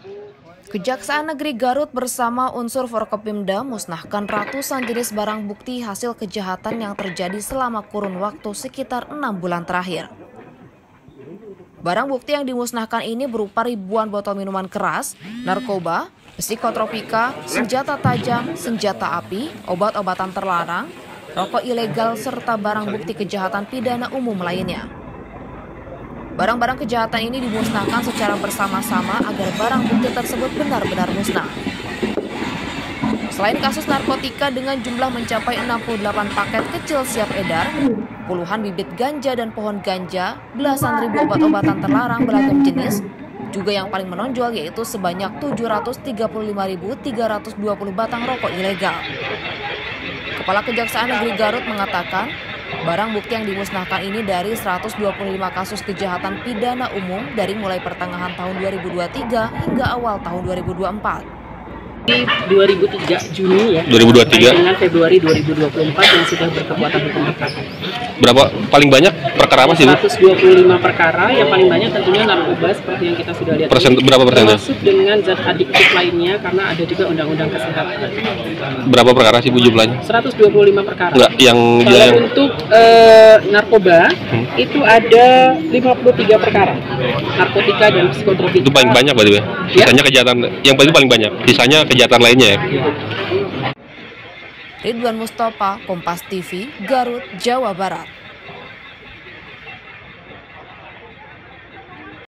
Kejaksaan Negeri Garut bersama unsur Forkopimda musnahkan ratusan jenis barang bukti hasil kejahatan yang terjadi selama kurun waktu sekitar 6 bulan terakhir. Barang bukti yang dimusnahkan ini berupa ribuan botol minuman keras, narkoba, psikotropika, senjata tajam, senjata api, obat-obatan terlarang, rokok ilegal, serta barang bukti kejahatan pidana umum lainnya. Barang-barang kejahatan ini dimusnahkan secara bersama-sama agar barang bukti tersebut benar-benar musnah. Selain kasus narkotika dengan jumlah mencapai 68 paket kecil siap edar, puluhan bibit ganja dan pohon ganja, belasan ribu obat-obatan terlarang beragam jenis, juga yang paling menonjol yaitu sebanyak 735.320 batang rokok ilegal. Kepala Kejaksaan Negeri Garut mengatakan, barang bukti yang dimusnahkan ini dari 125 kasus kejahatan pidana umum dari mulai pertengahan tahun 2023 hingga awal tahun 2024. Di 2003 Juni ya, 2023 dengan Februari 2024 yang sudah berkekuatan hukum tetap. Berapa paling banyak perkara apa sih, Bu? 125 perkara, yang paling banyak tentunya narkoba seperti yang kita sudah lihat. Berapa persen? Termasuk dengan zat adiktif lainnya karena ada juga undang-undang kesehatan. Berapa perkara sih, Bu, jumlahnya? 125 perkara. Enggak, Kalau untuk narkoba itu ada 53 perkara. Narkotika dan psikotropika. Itu paling banyak berarti, ya? Sisanya kejahatan, yang paling banyak. Sisanya kejahatan lainnya ya. Ridwan Mustafa, Kompas TV, Garut, Jawa Barat.